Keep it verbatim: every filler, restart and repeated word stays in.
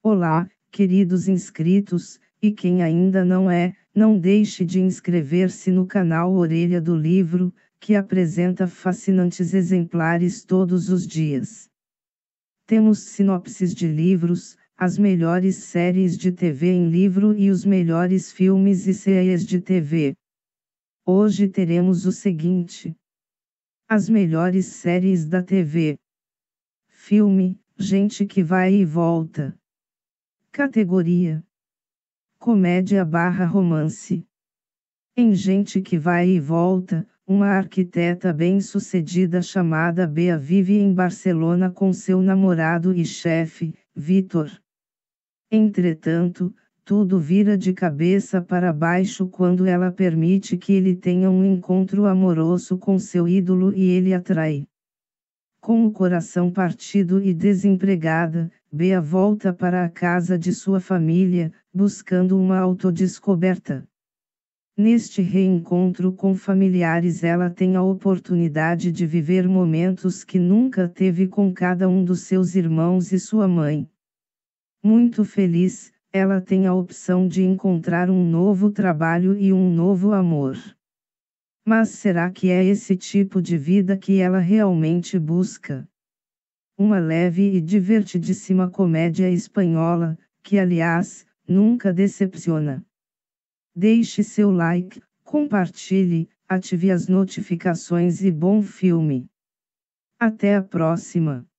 Olá, queridos inscritos, e quem ainda não é, não deixe de inscrever-se no canal Orelha do Livro, que apresenta fascinantes exemplares todos os dias. Temos sinopses de livros, as melhores séries de T V em livro e os melhores filmes e séries de T V. Hoje teremos o seguinte: as melhores séries da T V. Filme, Gente que Vai e Volta. Categoria: comédia barra romance. Em Gente que Vai e Volta, uma arquiteta bem-sucedida chamada Bea vive em Barcelona com seu namorado e chefe, Vitor. Entretanto, tudo vira de cabeça para baixo quando ela permite que ele tenha um encontro amoroso com seu ídolo e ele atrai. Com o coração partido e desempregada, Bea volta para a casa de sua família, buscando uma autodescoberta. Neste reencontro com familiares, ela tem a oportunidade de viver momentos que nunca teve com cada um dos seus irmãos e sua mãe. Muito feliz, ela tem a opção de encontrar um novo trabalho e um novo amor. Mas será que é esse tipo de vida que ela realmente busca? Uma leve e divertidíssima comédia espanhola, que aliás, nunca decepciona. Deixe seu like, compartilhe, ative as notificações e bom filme. Até a próxima!